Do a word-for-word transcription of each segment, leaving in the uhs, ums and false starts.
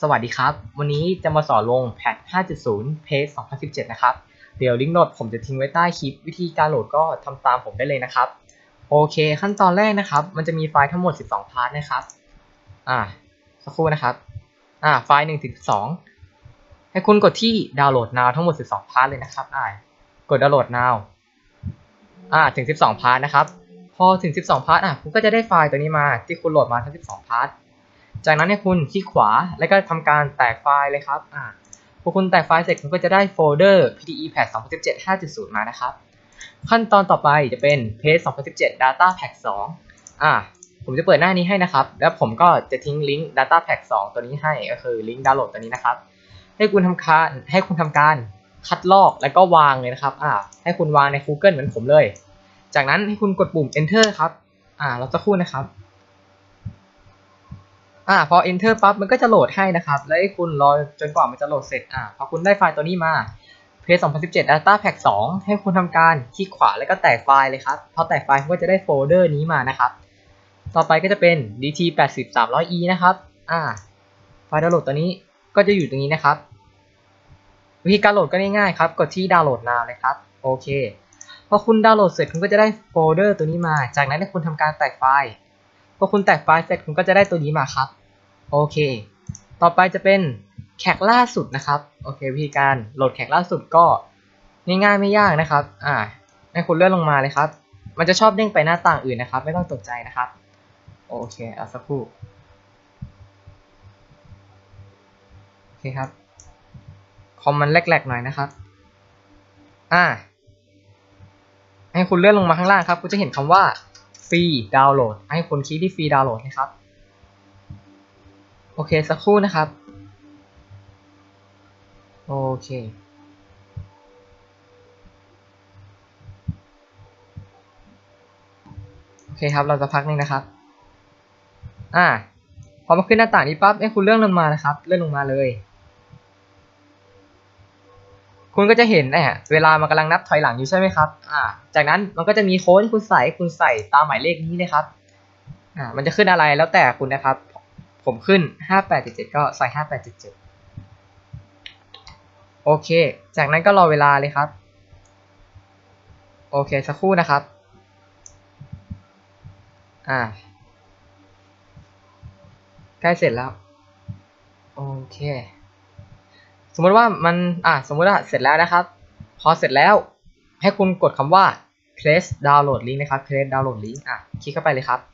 สวัสดีครับวันนี้จะมาสอนลงแพท ห้าจุดศูนย์ เพจ สองพันสิบเจ็ด นะครับเดี๋ยวลิงก์โหลดผมจะทิ้งไว้ใต้คลิปวิธีการโหลดก็ทำตามผมได้เลยนะครับโอเคขั้นตอนแรกนะครับมันจะมีไฟล์ทั้งหมดสิบสองพาร์ทนะครับอ่าสักครู่นะครับอ่าไฟล์หนึ่งถึงสิบสองให้คุณกดที่ดาวน์โหลด now ทั้งหมดสิบสองพาร์ทเลยนะครับอ่ากดดาวน์โหลด now อ่าถึงสิบสองพาร์ทนะครับพอถึงสิบสองพาร์ทอ่ะคุณก็จะได้ไฟล์ตัวนี้มาที่คุณโหลดมาทั้งสิบสองพาร์ทจากนั้นให้คุณคลิกขวาแล้วก็ทำการแตกไฟล์เลยครับอ่าพอคุณแตกไฟล์เสร็จคุณก็จะได้โฟลเดอร์ พี ที อี Patch สองพันสิบเจ็ด ห้าจุดศูนย์ มานะครับขั้นตอนต่อไปจะเป็น Page สองพันสิบเจ็ด Data Pack สองอ่าผมจะเปิดหน้านี้ให้นะครับแล้วผมก็จะทิ้งลิงก์ Data Pack สองตัวนี้ให้ก็คือลิงก์ดาวน์โหลดตัวนี้นะครับให้คุณทำการให้คุณทำการคัดลอกแล้วก็วางเลยนะครับอ่าให้คุณวางใน Google เหมือนผมเลยจากนั้นให้คุณกดปุ่ม Enter ครับอ่าเราจะคู่นะครับอ่าพอ enter ปั๊บมันก็จะโหลดให้นะครับแล้วให้คุณรอจนกว่ามันจะโหลดเสร็จอ่าพอคุณได้ไฟล์ตัวนี้มา Page สองพันสิบเจ็ด Data Pack สองให้คุณทำการคลิกขวาแล้วก็แตกไฟล์เลยครับพอแตกไฟล์คุณก็จะได้โฟลเดอร์นี้มานะครับต่อไปก็จะเป็น ดี ที แปดสิบ สามร้อย อี นะครับอ่าไฟล์ดาวน์โหลดตัวนี้ก็จะอยู่ตรงนี้นะครับวิธีการโหลดก็ง่ายๆครับกดที่ดาวน์โหลด now นะครับโอเคพอคุณดาวน์โหลดเสร็จคุณก็จะได้โฟลเดอร์ตัวนี้มาจากนั้นให้คุณทำการแตกไฟล์พอคุณแตกไฟล์เสร็จคุณก็จะได้ตัวนี้มาครับโอเคต่อไปจะเป็นแขกล่าสุดนะครับโอเควิธีการโหลดแขกล่าสุดก็ง่ายๆไม่ยากนะครับอ่าให้คุณเลื่อนลงมาเลยครับมันจะชอบเด้งไปหน้าต่างอื่นนะครับไม่ต้องตกใจนะครับโอเคเอาสักครู่โอเคครับคอมมันแหลกๆหน่อยนะครับอ่าให้คุณเลื่อนลงมาข้างล่างครับคุณจะเห็นคำว่าฟรีดาวน์โหลดให้คุณคลิกที่ฟรีดาวน์โหลดนะครับโอเคสักครู่นะครับโอเคโอเคครับเราจะพักนึงนะครับอ่าพอมาขึ้นหน้าต่างนี้ปั๊บให้คุณเลื่อนลงมานะครับเลื่อนลงมาเลยคุณก็จะเห็นเนี่ยเวลามันกำลังนับถอยหลังอยู่ใช่ไหมครับอ่าจากนั้นมันก็จะมีโค้ดคุณใส่คุณใส่ตามหมายเลขนี้เลยครับอ่ามันจะขึ้นอะไรแล้วแต่คุณนะครับผมขึ้นห้าแปดเจ็ดเจ็ดก็ใส่ห้าแปดเจ็ดเจ็ดโอเคจากนั้นก็รอเวลาเลยครับโอเคสักครู่นะครับอ่าใกล้เสร็จแล้วโอเคสมมติว่ามันอ่าสมมติว่าเสร็จแล้วนะครับพอเสร็จแล้วให้คุณกดคำว่า place download link นะครับ place download link อ่ะคลิกเข้าไปเลยครับ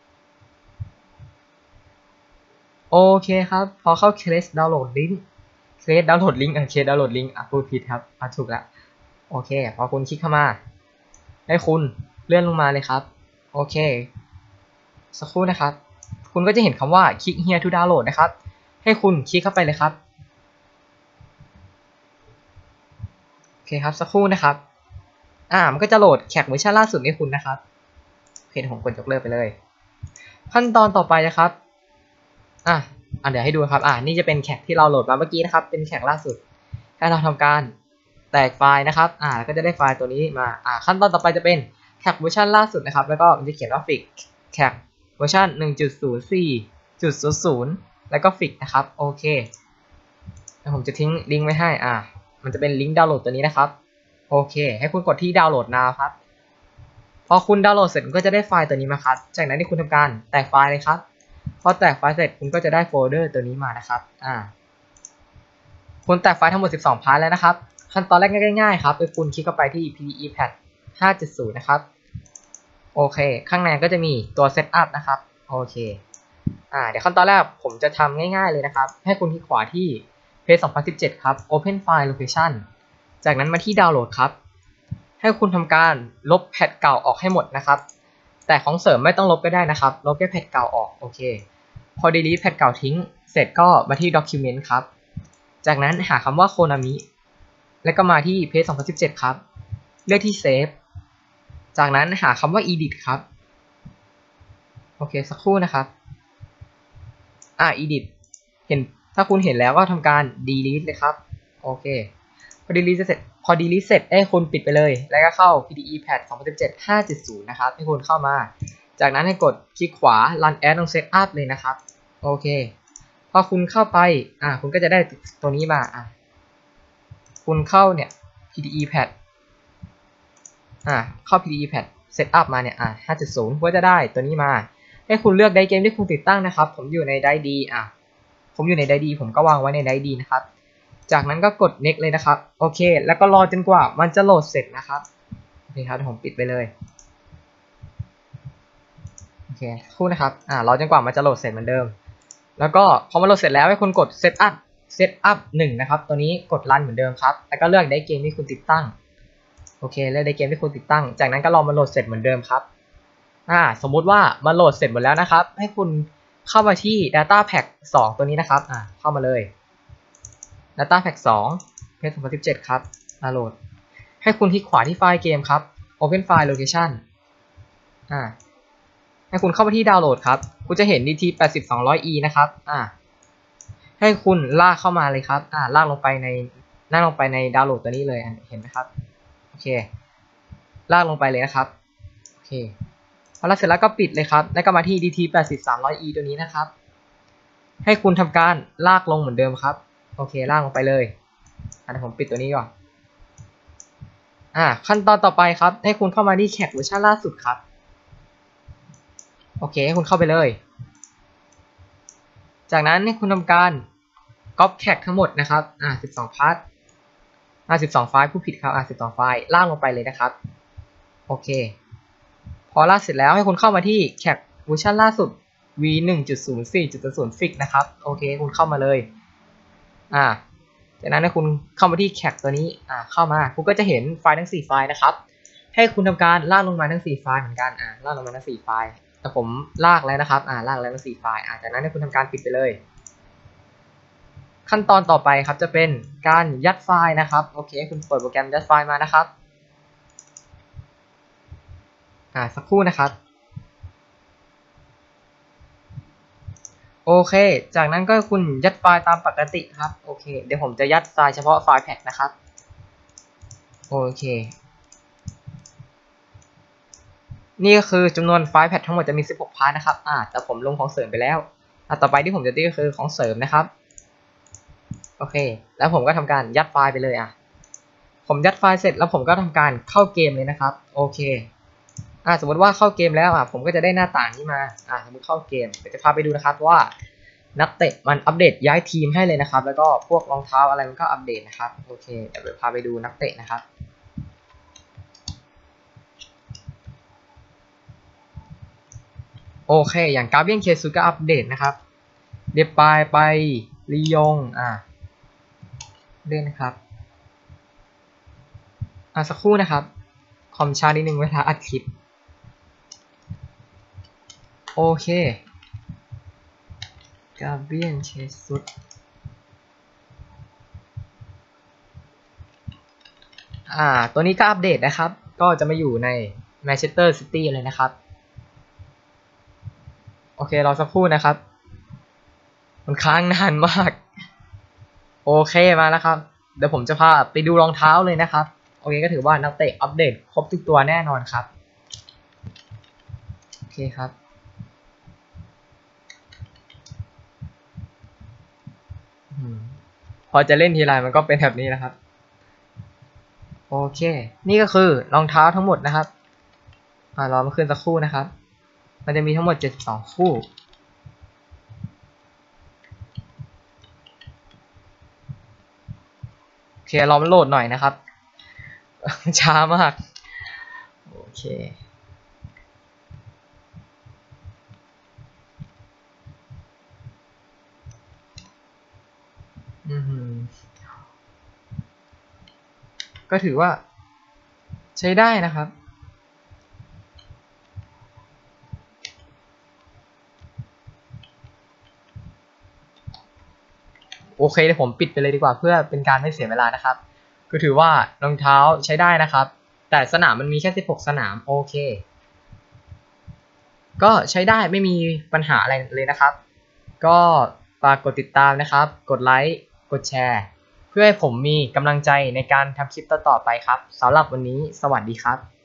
โอเคครับพอเข้า place download link place download link อ่ะ place download link อ่ะพูดผิดครับอ่ะถูกแล้วโอเคพอคุณคลิกเข้ามาให้คุณเลื่อนลงมาเลยครับโอเคสักครู่นะครับคุณก็จะเห็นคำว่า click here to download นะครับให้คุณคลิกเข้าไปเลยครับโอเคครับสักครู่นะครับอ่ามันก็จะโหลดแขกเวอร์ชันล่าสุดให้คุณนะครับโอเคผมกดยกเลิกไปเลยขั้นตอนต่อไปนะครับอ่ะอ่ะเดี๋ยวให้ดูครับอ่านี่จะเป็นแขกที่เราโหลดมาเมื่อกี้นะครับเป็นแขกล่าสุดให้เราทำการแตกไฟล์นะครับอ่าก็จะได้ไฟล์ตัวนี้มาอ่าขั้นตอนต่อไปจะเป็นแขกเวอร์ชันล่าสุดนะครับแล้วก็มันจะเขียนว่าฟิกแขกเวอร์ชัน หนึ่งจุดศูนย์สี่ จุด ศูนย์ ศูนย์ แล้วก็ฟิกนะครับโอเคผมจะทิ้งลิงก์ไว้ให้อ่ามันจะเป็นลิงก์ดาวน์โหลดตัวนี้นะครับโอเคให้คุณกดที่ดาวน์โหลด now ครับพอคุณดาวน์โหลดเสร็จคุณก็จะได้ไฟล์ตัวนี้มาครับจากนั้นที่คุณทำการแตกไฟล์เลยครับพอแตกไฟล์เสร็จคุณก็จะได้โฟลเดอร์ตัวนี้มานะครับอ่าคุณแตกไฟล์ทั้งหมดสิบสองพาร์ทแล้วนะครับขั้นตอนแรกง่ายๆครับคือคุณคลิกเข้าไปที่ พี ที อี Patch ห้าจุดศูนย์ นะครับโอเคข้างในก็จะมีตัว Setup นะครับโอเคอ่าเดี๋ยวขั้นตอนแรกผมจะทำง่ายๆเลยนะครับให้คุณคลิกขวาที่ Page สองพันสิบเจ็ด ครับ Open File Location จากนั้นมาที่ดาวน์โหลดครับให้คุณทำการลบแพทเก่าออกให้หมดนะครับแต่ของเสริมไม่ต้องลบก็ได้นะครับลบแค่แพทเก่าออกโอเคพอ delete แพทเก่าทิ้งเสร็จก็มาที่ document ครับจากนั้นหาคำว่า Konami แล้วก็มาที่ Page สองพันสิบเจ็ด ครับเลือกที่ Save จากนั้นหาคำว่า edit ครับโอเคสักครู่นะครับอ่า edit เห็นถ้าคุณเห็นแล้วก็ทำการ delete เลยครับโอเคพอ delete เสร็จพอ delete เสร็จให้คุณปิดไปเลยแล้วก็เข้า พี ที อี Patch สองพันสิบเจ็ด ห้าจุดศูนย์ นะครับให้คุณเข้ามาจากนั้นให้กดคลิกขวา run as ตรง setup เลยนะครับโอเคพออคุณเข้าไปอ่าคุณก็จะได้ตัวนี้มาอ่าคุณเข้าเนี่ย พี ดี อี Pad อ่าเข้า พี ดี อี Pad Setup มาเนี่ยอ่า ห้าจุดศูนย์ ก็จะได้ตัวนี้มาให้คุณเลือกไดเกมที่คุณติดตั้งนะครับผมอยู่ในไดดีอ่าผมอยู่ในไดดีผมก็วางไว้ในไดดีนะครับจากนั้นก็กด next เลยนะครับโอเคแล้วก็รอจนกว่ามันจะโหลดเสร็จนะครับโอเคครับผมปิดไปเลยโอเคคู่นะครับอ่ารอจนกว่ามันจะโหลดเสร็จเหมือนเดิมแล้วก็พอมันโหลดเสร็จแล้วให้คุณกด setup setup หนึ่งนะครับตัวนี้กด run เหมือนเดิมครับแล้วก็เลือกไดเกมที่คุณติดตั้งโอเคเลือกไดเกมที่คุณติดตั้งจากนั้นก็รอมันโหลดเสร็จเหมือนเดิมครับอ่าสมมุติว่ามันโหลดเสร็จหมดแล้วนะครับให้คุณเข้ามาที่ data pack สองตัวนี้นะครับอ่าเข้ามาเลย data pack สอง เพจ สองพันสิบเจ็ดครับดาวน์โหลดให้คุณคลิกขวาที่ไฟล์เกมครับ open file location อ่าให้คุณเข้ามาที่ดาวน์โหลดครับคุณจะเห็น ดี ที แปดสิบ สองร้อย อี นะครับอ่าให้คุณลากเข้ามาเลยครับอ่าลากลงไปในนั่งลงไปในดาวน์โหลดตัวนี้เลยเห็นไหมครับโอเคลากลงไปเลยนะครับโอเคพอลากเสร็จแล้วก็ปิดเลยครับแล้วก็มาที่ ดี ที แปดสิบ สามร้อย อี ตัวนี้นะครับให้คุณทำการลากลงเหมือนเดิมครับโอเคลากลงไปเลยอ่ะเดี๋ยวผมปิดตัวนี้ก่อนอ่าขั้นตอนต่อไปครับให้คุณเข้ามาที่แคคเวอร์ชันล่าสุดครับโอเคให้คุณเข้าไปเลยจากนั้นให้คุณทำการก๊อปแคคทั้งหมดนะครับอ่าสิบสองพาร์ทอ่าสิบสองไฟล์ผู้ผิดครับอ่าสิบสองไฟล์ลากลงไปเลยนะครับโอเคพอลากเสร็จแล้วให้คุณเข้ามาที่แคคเวอร์ชันล่าสุด วี หนึ่งจุดศูนย์ สี่ จุด ศูนย์ ฟิกนะครับโอเคคุณเข้ามาเลยอ่าจากนั้นให้คุณเข้ามาที่แคคตัวนี้อ่าเข้ามาคุณก็จะเห็นไฟล์ทั้งสี่ไฟล์นะครับให้คุณทำการลากลงมาทั้งสี่ไฟล์เหมือนกันอ่าลากลงมาทั้งสี่ไฟล์แต่ผมลากแล้วนะครับอ่าลากแล้วทั้งสี่ไฟล์อ่าจากนั้นให้คุณทำการปิดไปเลยขั้นตอนต่อไปครับจะเป็นการยัดไฟล์นะครับโอเคคุณเปิดโปรแกรมยัดไฟล์มานะครับอ่าสักครู่นะครับโอเคจากนั้นก็คุณยัดไฟล์ตามปกติครับโอเคเดี๋ยวผมจะยัดไฟล์เฉพาะไฟล์แพ็คนะครับโอเคนี่ก็คือจำนวนไฟล์แพ็คทั้งหมดจะมีสิบหกพาร์ทนะครับอ่าแต่ผมลงของเสริมไปแล้วอ่าต่อไปที่ผมจะตีก็คือของเสริมนะครับโอเคแล้วผมก็ทำการยัดไฟล์ไปเลยอ่ะผมยัดไฟล์เสร็จแล้วผมก็ทำการเข้าเกมเลยนะครับโอเคอ่าสมมติว่าเข้าเกมแล้วอ่ะผมก็จะได้หน้าต่างนี้มาอ่าสมมติเข้าเกมเดี๋ยวจะพาไปดูนะครับว่านักเตะมันอัปเดตย้ายทีมให้เลยนะครับแล้วก็พวกรองเท้าอะไรมันก็อัปเดตนะครับโอเคเดี๋ยวพาไปดูนักเตะนะครับโอเคอย่างกาเบียนเคซุก็อัปเดตนะครับเดปายไปลียงอ่าเล่นนะครับอ่าสักครู่นะครับคอมช้านิดนึงเวลาอัดคลิปโอเคกาเบียนเคซุอ่าตัวนี้ก็อัปเดตนะครับก็จะมาอยู่ในแมนเชสเตอร์ซิตี้เลยนะครับโอเครอสักครู่นะครับมันค้างนานมากโอเคมาแล้วครับเดี๋ยวผมจะพาไปดูรองเท้าเลยนะครับโอเคก็ถือว่านักเตะอัปเดตครบทุกตัวแน่นอนครับโอเคครับพอจะเล่นทีไรมันก็เป็นแบบนี้นะครับโอเคนี่ก็คือรองเท้าทั้งหมดนะครับอ่ารอมาขึ้นสักครู่นะครับมันจะมีทั้งหมดเจ็ดสิบสองคู่โอเครอมันโหลดหน่อยนะครับช้ามากโอเคอืมก็ถือว่าใช้ได้นะครับโอเคเดี๋ยวผมปิดไปเลยดีกว่าเพื่อเป็นการไม่เสียเวลานะครับก็ถือว่ารองเท้าใช้ได้นะครับแต่สนามมันมีแค่สิบหกสนามโอเคก็ใช้ได้ไม่มีปัญหาอะไรเลยนะครับก็ฝากกดติดตามนะครับกดไลค์กดแชร์เพื่อให้ผมมีกำลังใจในการทำคลิปต่อๆไปครับสำหรับวันนี้สวัสดีครับ